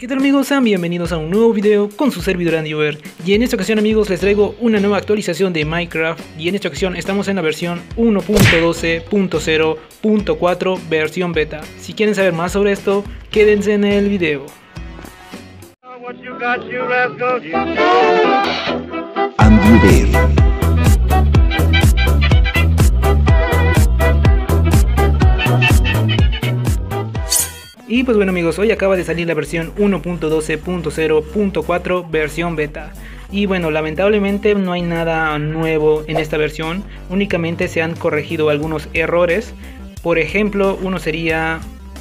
¿Qué tal amigos? Sean bienvenidos a un nuevo video con su servidor Andyover. Y en esta ocasión amigos les traigo una nueva actualización de Minecraft. Y en esta ocasión estamos en la versión 1.12.0.4 versión beta. Si quieren saber más sobre esto, quédense en el video. Andyover. Y pues bueno amigos, hoy acaba de salir la versión 1.12.0.4 versión beta. Y bueno, lamentablemente no hay nada nuevo en esta versión, únicamente se han corregido algunos errores. Por ejemplo, uno sería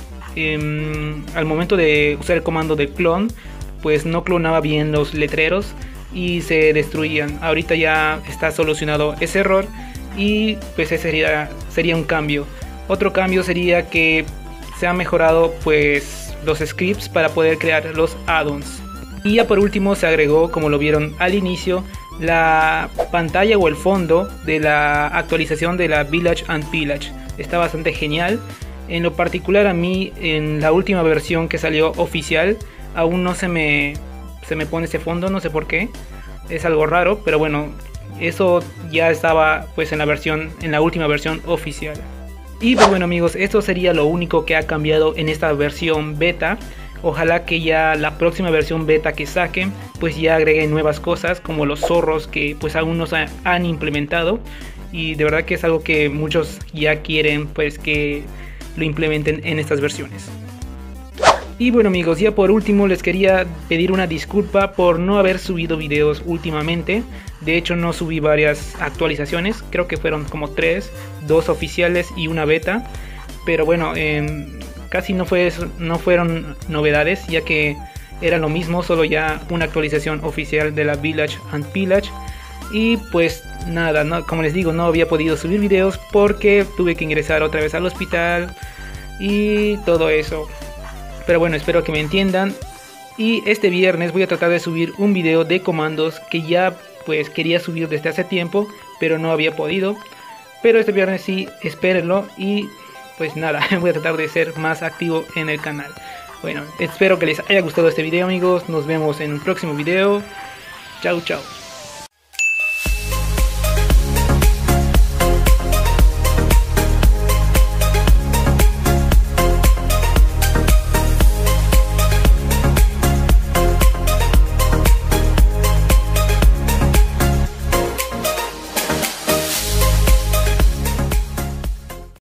al momento de usar el comando de clon, pues no clonaba bien los letreros y se destruían. Ahorita ya está solucionado ese error y pues ese sería un cambio. Otro cambio sería que se han mejorado pues los scripts para poder crear los add-ons. Y ya por último se agregó, como lo vieron al inicio, la pantalla o el fondo de la actualización de la Village and Pillage. Está bastante genial. En lo particular a mí, en la última versión que salió oficial, aún no se me pone ese fondo, no sé por qué. Es algo raro, pero bueno, eso ya estaba pues en la última versión oficial. Y pues bueno amigos, esto sería lo único que ha cambiado en esta versión beta. Ojalá que ya la próxima versión beta que saquen pues ya agreguen nuevas cosas como los zorros que pues aún no se han implementado. Y de verdad que es algo que muchos ya quieren pues que lo implementen en estas versiones. Y bueno amigos, ya por último les quería pedir una disculpa por no haber subido videos últimamente. De hecho no subí varias actualizaciones, creo que fueron como 3, 2 oficiales y una beta. Pero bueno, casi no fueron novedades, ya que era lo mismo, solo ya una actualización oficial de la Village and Pillage. Y pues nada, como les digo, no había podido subir videos porque tuve que ingresar otra vez al hospital y todo eso. Pero bueno, espero que me entiendan. Y este viernes voy a tratar de subir un video de comandos que ya pues quería subir desde hace tiempo, pero no había podido. Pero este viernes sí, espérenlo. Y pues nada, voy a tratar de ser más activo en el canal. Bueno, espero que les haya gustado este video amigos. Nos vemos en un próximo video. Chau chau.